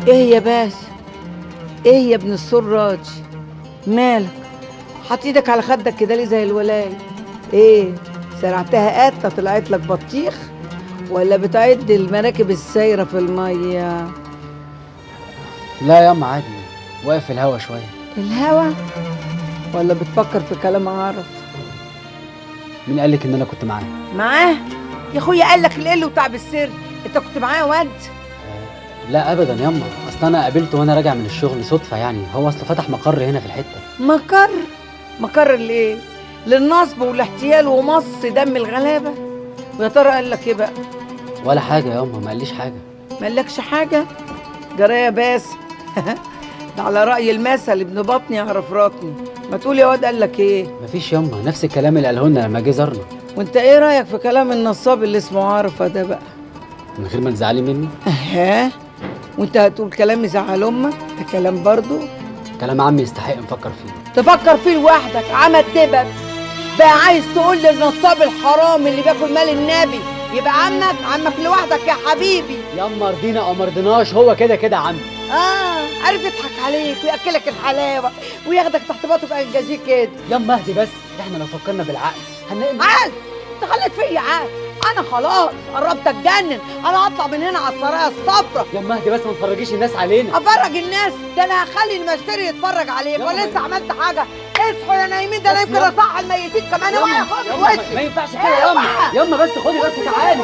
ايه يا باسم؟ ايه يا ابن السراج؟ مالك حاطط ايدك على خدك كده ليه زي الولاية؟ ايه سرعتها قتة طلعت لك بطيخ ولا بتعد المراكب السايرة في المية؟ لا ياما عادي، واقف في الهوا شويه. الهوا ولا بتفكر في كلام عارف؟ مين قالك ان انا كنت معاه؟ معاه يا اخويا، قال لك القل وتعب السر. انت كنت معاه يا واد؟ لا ابدا ياما، اصل انا قابلته وانا راجع من الشغل صدفه يعني. هو اصل فتح مقر هنا في الحته. مقر ليه؟ للنصب والاحتيال ومص دم الغلابه. ويا ترى قال لك ايه بقى؟ ولا حاجه ياما، ما قاليش حاجه. ما قالكش حاجه؟ جرايه باسم. ده على راي المثل ابن بطني يعرف رطني. ما تقول يا واد قال لك ايه؟ مفيش ياما، نفس الكلام اللي قاله لنا لما جه زارنا. وانت ايه رايك في كلام النصاب اللي اسمه عارفه ده بقى؟ من غير ما تزعلي مني. اها، وانت هتقول كلام يزعل امك؟ ده كلام برضو؟ كلام عمي يستحق نفكر فيه. تفكر فيه لوحدك عمل دبب بقى. عايز تقول للنصاب الحرام اللي بياكل مال النبي يبقى عمك لوحدك يا حبيبي؟ ياما رضينا او مرضيناش هو كده كده عمي. عارف يضحك عليك وياكلك الحلاوه وياخدك تحت باطه بانجاجيه كده. ياما اهدي بس، احنا لو فكرنا بالعقل هنلاقي عقل؟ انت خليت فيا عقل. انا خلاص قربت اتجنن. انا هطلع من هنا على السرايا الصفرا. ياما اهدي بس، ما تفرجيش الناس علينا. افرج الناس؟ ده انا هخلي المشتري يتفرج عليك. ولسه عملت حاجه؟ اصحوا يا نايمين، ده انا يمكن اصح الميتين كمان. اوعى يا خد وشي. ما ينفعش كده ياما. ياما بس خدي بس تعالي.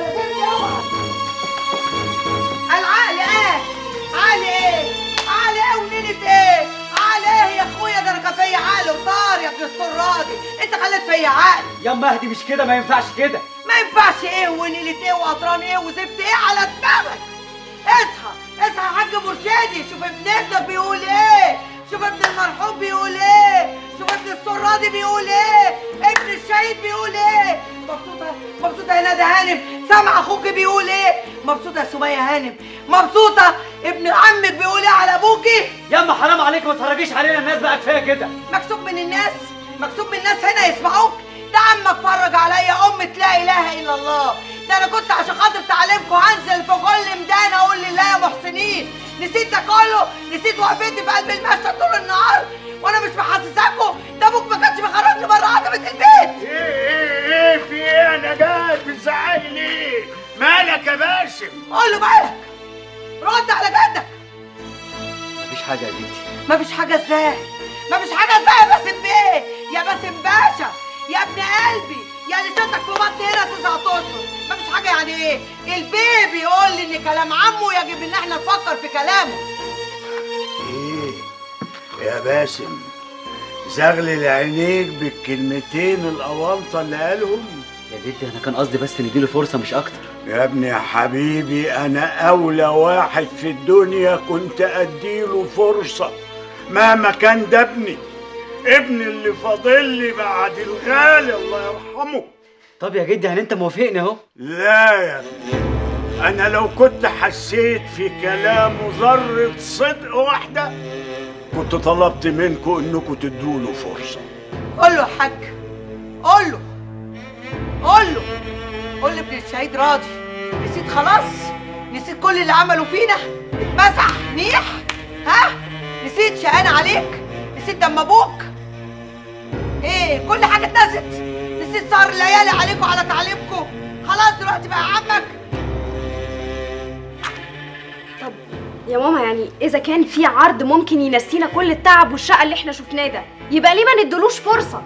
العقل ايه؟ عقل ايه؟ عقل ايه ونيلة ايه؟ عقل ايه يا اخويا؟ ده انا كان فيا عقل وطار يا ابن السراجي. انت خليت فيا عقل. ياما اهدي، مش كده، ما ينفعش كده. ما ينفعش ايه ونيلة ايه وقطران ايه وزفت ايه على دماغك؟ اصحى اصحى يا حاج مرشدي. شوف ابن ابنك بيقول ايه، شوف ابن المرحوم بيقول ايه، شوف ابن السرادي بيقول ايه، ابن الشهيد بيقول ايه. مبسوطة يا ندى هانم؟ سامع اخوك بيقول ايه؟ مبسوطة يا سمية هانم؟ مبسوطة ابن عمك بيقول ايه على ابوكي؟ ياما حرام عليك، ما تفرجيش علينا الناس بقى، كفايه كده. مكسوب من الناس؟ مكسوب من الناس هنا يسمعوك؟ ده عمك فرج عليا لا اله الا الله. ده انا كنت عشان خاطر تعليمكم هنزل في كل ميدان اقول لله يا محسنين. نسيت ده كله؟ نسيت وقفتي في قلب المشهد طول النهار وانا مش محسساكم؟ ده ابوك ما كانش بيخرجني بره عتبة البيت. ايه في ايه يا نجاة؟ بتزعقي ليه؟ مالك يا باسم؟ قول له مالك، رد على جدك. مفيش حاجه يا بنتي. مفيش حاجه ازاي؟ مفيش حاجه ازاي يا باسم بيه؟ يا باسم باشا يا ابن قلبي يا اللي شدك في بطني هنا 9 اشهر. مفيش حاجه يعني ايه؟ البيه بيقول لي ان كلام عمه يجب ان احنا نفكر في كلامه. ايه يا باسم؟ زغلل عينيك بالكلمتين الأوالطة اللي قالهم؟ يا جدي انا كان قصدي بس نديله فرصه مش اكتر. يا ابني يا حبيبي، أنا أولى واحد في الدنيا كنت أديله فرصة مهما كان. ده ابني اللي فاضل لي بعد الغالي الله يرحمه. طب يا جدي هل انت موافقني اهو؟ لا يا ابني، أنا لو كنت حسيت في كلامه ذرة صدق واحدة كنت طلبت منكم إنكم تدوله فرصة. قول له يا حاج، قول له ابن الشهيد راضي. نسيت خلاص؟ نسيت كل اللي عملوا فينا؟ اتمسح نيح؟ ها؟ نسيت شقان عليك؟ نسيت دم ابوك؟ ايه كل حاجه اتنست؟ نسيت سهر الليالي عليكم على تعليمكم؟ خلاص دلوقتي بقى عمك. طب يا ماما، يعني اذا كان في عرض ممكن ينسينا كل التعب والشقه اللي احنا شفناه ده، يبقى ليه ما ندلوش فرصه؟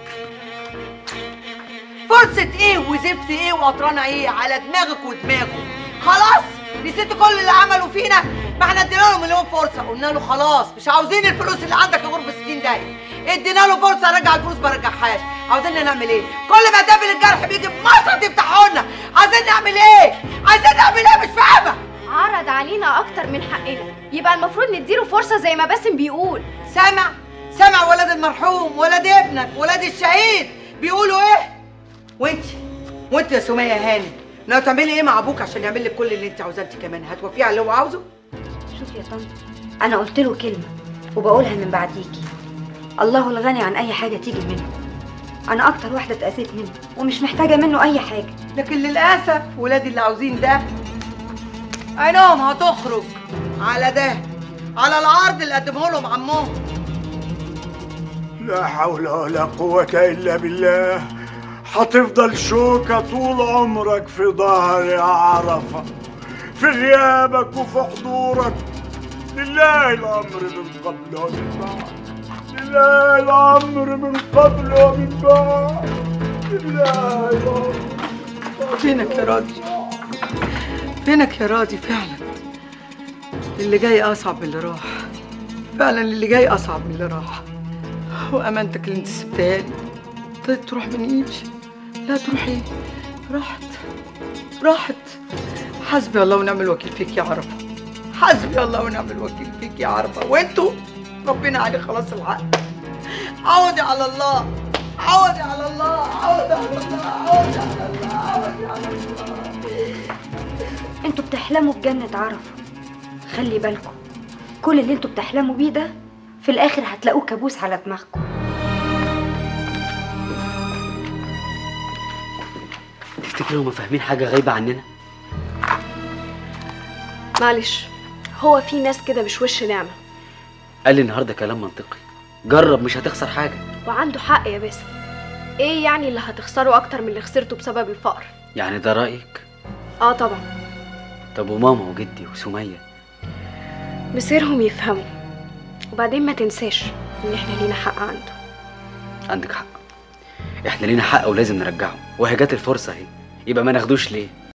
فرصة ايه وزفت ايه وقطرانة ايه على دماغك ودماغه؟ خلاص نسيتوا كل اللي عملوا فينا؟ ما احنا ادينا له مليون فرصة. قلنا له خلاص مش عاوزين الفلوس اللي عندك يا غرب 60 دقايق. ادينا له فرصة رجع الفلوس ما رجعهاش. عاوزين نعمل ايه؟ كل ما تقابل الجرح بيجي بمصر تفتحوا لنا. عايزين نعمل ايه؟ مش فاهمة. عرض علينا اكتر من حقنا، يبقى المفروض نديله فرصه زي ما باسم بيقول. سامع ولاد المرحوم، ولاد ابنك، ولاد الشهيد بيقولوا ايه؟ وانت يا سمية هانم لو تعملي ايه مع ابوك عشان يعمل لك كل اللي انت عاوزاه؟ انت كمان هتوافقي على اللي هو عاوزه؟ شوفي يا طنط، انا قلت له كلمه وبقولها من بعديكي، الله الغني عن اي حاجه تيجي منه. انا اكتر واحده اتأذيت منه ومش محتاجه منه اي حاجه، لكن للاسف ولادي اللي عاوزين ده عينهم هتخرج على ده، على العرض اللي قدمه لهم عمهم. لا حول ولا قوة إلا بالله. هتفضل شوكة طول عمرك في ظهري يا عرفة، في غيابك وفي حضورك. لله الأمر من قبل ومن بعد، لله الأمر من قبل ومن بعد، لله الأمر. فينك يا راضي؟ فينك يا راضي؟ فعلا اللي جاي أصعب من اللي راح، فعلا اللي جاي أصعب من اللي راح. وأمانتك اللي أنت سبتها لي ابتدت تروح من إيدي. لا تروحي، راحت. حسبي الله ونعم الوكيل فيك يا عرفة، حسبي الله ونعم الوكيل فيك يا عرفة. وانتوا ربنا عليه خلاص الحق. عودي على الله، عودي على الله، عودي على الله، عودي على الله، عودي على الله. انتوا بتحلموا بجنة عرفة، خلي بالكم كل اللي انتوا بتحلموا بيه ده في الاخر هتلاقوه كابوس على دماغكم. تفتكروا هما فاهمين حاجة غايبة عننا؟ معلش، هو في ناس كده مش وش نعمة. قال لي النهارده كلام منطقي، جرب مش هتخسر حاجة. وعنده حق يا باسم. ايه يعني اللي هتخسره اكتر من اللي خسرته بسبب الفقر؟ يعني ده رأيك؟ اه طبعا. طب وماما وجدي وسمية؟ مصيرهم يفهموا. وبعدين ما تنساش ان احنا لينا حق عنده. عندك حق، احنا لينا حق ولازم نرجعه، وهي جت الفرصة اهي، يبقى ما ناخدوش ليه؟